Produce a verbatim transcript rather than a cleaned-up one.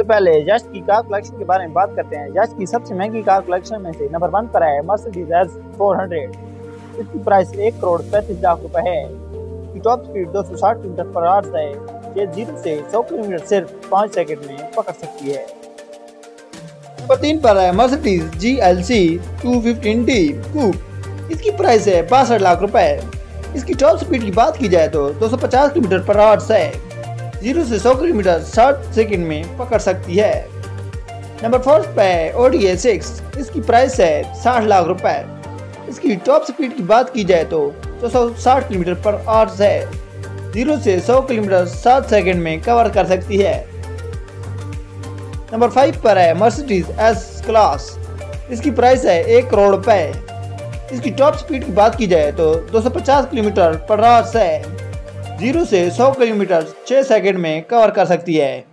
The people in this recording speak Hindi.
सबसे पहले जस्ट की कार कलेक्शन के बारे में बात करते हैं। जस्ट की सबसे महंगी कार कलेक्शन में से नंबर वन पर है मर्सिडीज एस फोर हंड्रेड। इसकी प्राइस एक करोड़ पैंतीस लाख रुपए है। इसकी टॉप स्पीड दो सौ साठ किलोमीटर पर आवर है। ये जीरो से सौ किलोमीटर सिर्फ पाँच सेकंड में पकड़ सकती है। नंबर तीन पर है Mercedes G L C two fifteen D coupe. इसकी प्राइस है बासठ लाख रुपए। इसकी टॉप स्पीड की बात की जाए तो दो सौ पचास किलोमीटर पर आवर है। जीरो से सौ किलोमीटर साठ सेकंड में पकड़ सकती है। नंबर फोर्थ पे है ऑडी ए सिक्स। इसकी प्राइस है साठ लाख रुपए। इसकी टॉप स्पीड की बात की जाए तो दो सौ साठ किलोमीटर पर आवर है। जीरो से सौ किलोमीटर सात सेकंड में कवर कर सकती है। नंबर फाइव पर है मर्सिडीज एस क्लास। इसकी प्राइस है एक करोड़ रुपए। इसकी टॉप स्पीड की बात की जाए तो दो सौ पचास किलोमीटर पर आवर है। जीरो से सौ किलोमीटर छह सेकंड में कवर कर सकती है।